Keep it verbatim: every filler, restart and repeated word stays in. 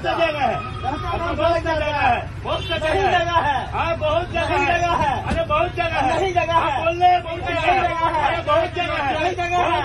सा जगह है, बहुत सा जगह है, बहुत सा जगह है, हाँ बहुत जगह है, अरे बहुत जगह है, नहीं जगह है, बोल रहे बहुत जगह है, अरे बहुत जगह है,